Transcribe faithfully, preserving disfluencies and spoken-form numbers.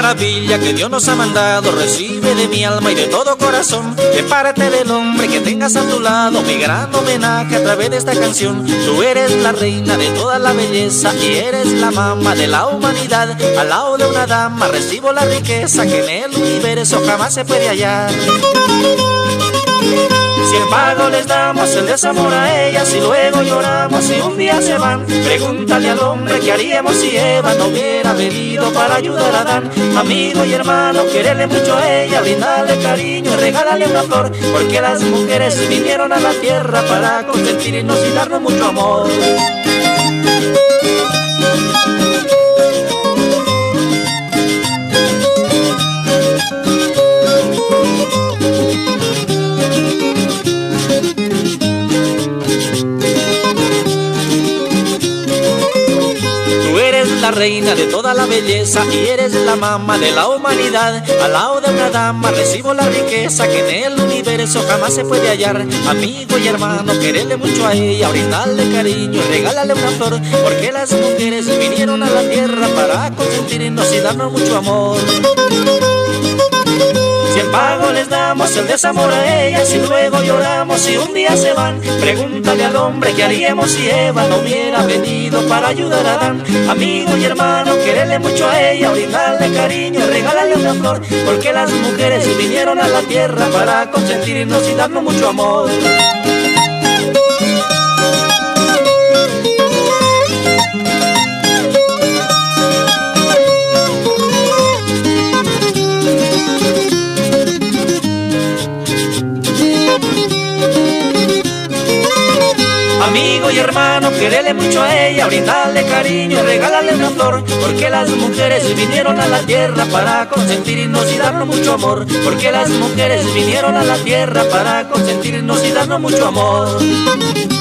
maravilla que Dios nos ha mandado. Recibe de mi alma y de todo corazón, de parte del hombre que tengas a tu lado, mi gran homenaje a través de esta canción. Tú eres la reina de toda la belleza y eres la mamá de la humanidad. Al lado de una dama recibo la riqueza que en el universo jamás se puede hallar. Si el pago les damos el desamor a ellas y luego lloramos y un día se van, pregúntale al hombre qué haríamos si Eva no hubiera venido para ayudar a Adán. Amigo y hermano, quererle mucho a ella, brindarle cariño y regálale una flor, porque las mujeres vinieron a la tierra para consentirnos y darnos mucho amor. La reina de toda la belleza y eres la mamá de la humanidad. Al lado de una dama recibo la riqueza que en el universo jamás se puede hallar. Amigo y hermano, quererle mucho a ella, brindarle cariño y regálale una flor, porque las mujeres vinieron a la tierra para consentirnos y darnos mucho amor. Si en pago les damos el desamor a ellas y luego lloramos y un día se van, pregúntale al hombre qué haríamos si Eva no hubiera venido para ayudar a Adán. Amigo y hermano, quererle mucho a ella, brindarle cariño y regálale una flor, porque las mujeres vinieron a la tierra para consentirnos y darnos mucho amor. Amigo y hermano, quererle mucho a ella, brindarle cariño y regálale una flor, porque las mujeres vinieron a la tierra para consentirnos y darnos mucho amor, porque las mujeres vinieron a la tierra para consentirnos y darnos mucho amor.